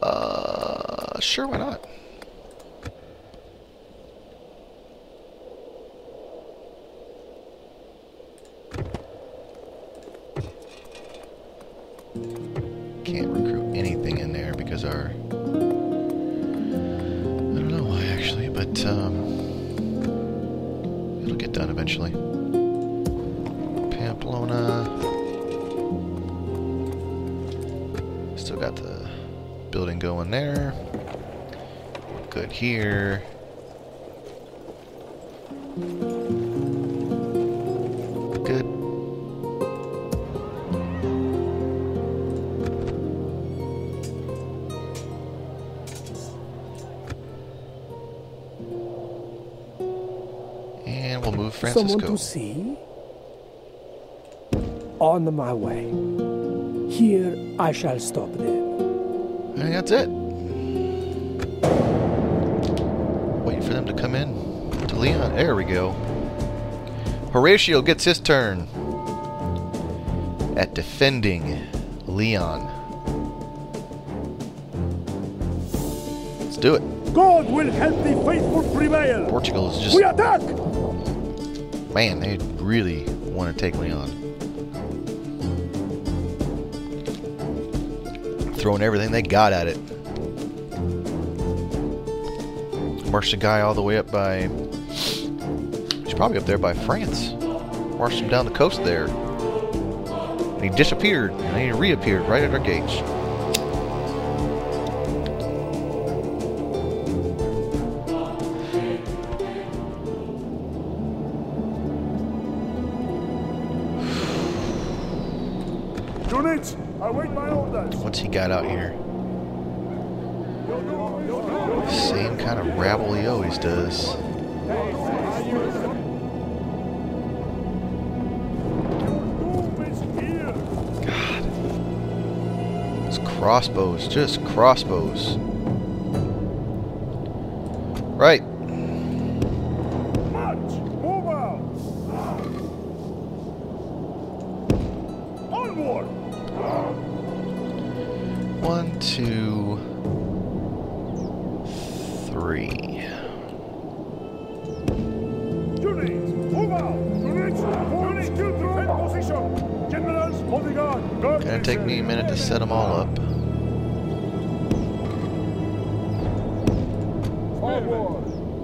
Sure, why not? Can't recruit anything in there because our... I don't know why actually, but it'll get done eventually. Pamplona. Still got the building going there. We're good here. Good. And we'll move Francisco. Someone to see? On my way. Here I shall stop then. I think that's it. Waiting for them to come in to Leon. There we go. Horatio gets his turn at defending Leon. Let's do it. God will help the faithful prevail. Portugal is just... We attack! Man, they really want to take Leon. Throwing everything they got at it. Marched a guy all the way up by... He's probably up there by France. Marched him down the coast there. And he disappeared. And he reappeared right at our gates. Units, await my orders. What's he got out here? Same kind of rabble he always does. God. It's crossbows, just crossbows. Right. March! Move out! Onward! 1, 2, 3. Units, move out! Units, units, defend position! Generals, bodyguard, guard. Gonna take me a minute to set them all up. Forward!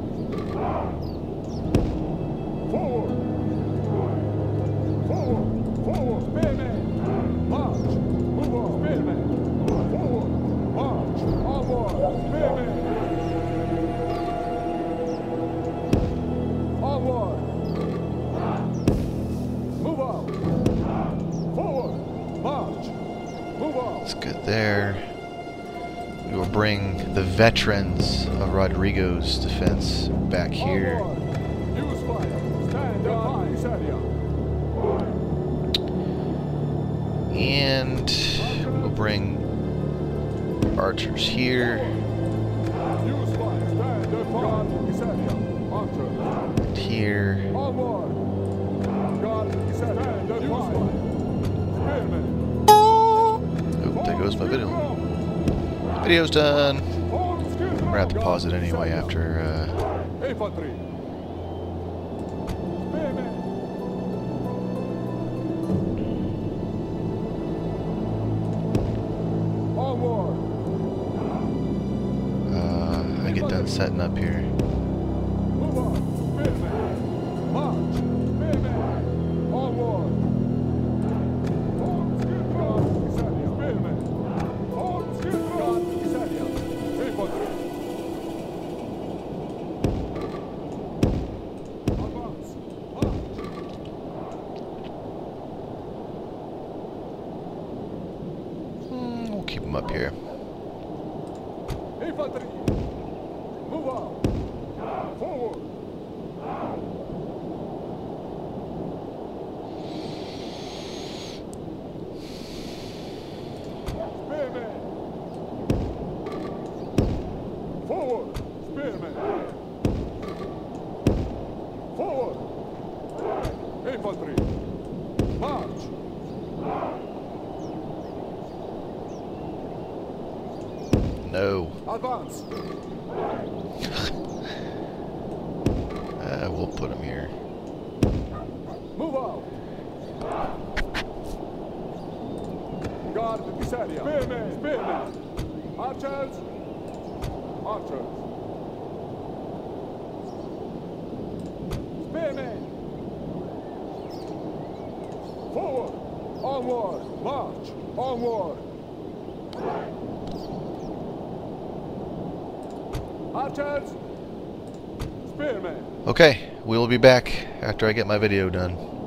Forward! Forward! Forward! Spearman! March! Move on! Spearman! Forward! March! Onward! Spearman! Onward! Move out! Forward! March! Move on! That's good there. We will bring the veterans of Rodrigo's defense back here. Use fire! Stand up! TheCicerro! And we'll bring archers here. Use fire! Stand up! TheCicerro! Archer! And here. Onward! Guard TheCicerro! Stand up! Spearman! Oop, there goes my video. Video's done. I'm gonna have to pause it anyway after. Infantry! Spearman! Onward! I get done setting up here. Move on! Spearman! March! Spearman! Onward! Spearman! Infantry! Advance! March! We'll keep them up here. Infantry! Move out! Forward! Spearman! Forward! Spearman! Forward! Infantry! March! No. Advance. We'll put him here. Move out. Guard the TheCicerro. Spearmen. Spearmen. Archers. Archers. Spearmen. Forward. Onward. March. Onward. Archers. Spearmen. Okay, we will be back after I get my video done.